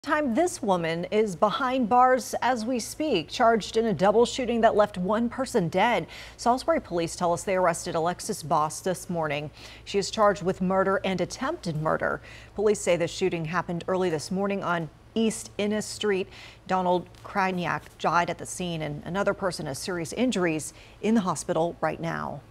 This woman is behind bars as we speak, charged in a double shooting that left one person dead. Salisbury police tell us they arrested Alexis Boss this morning. She is charged with murder and attempted murder. Police say the shooting happened early this morning on East Innes Street. Donald Krajniak died at the scene, and another person has serious injuries in the hospital right now.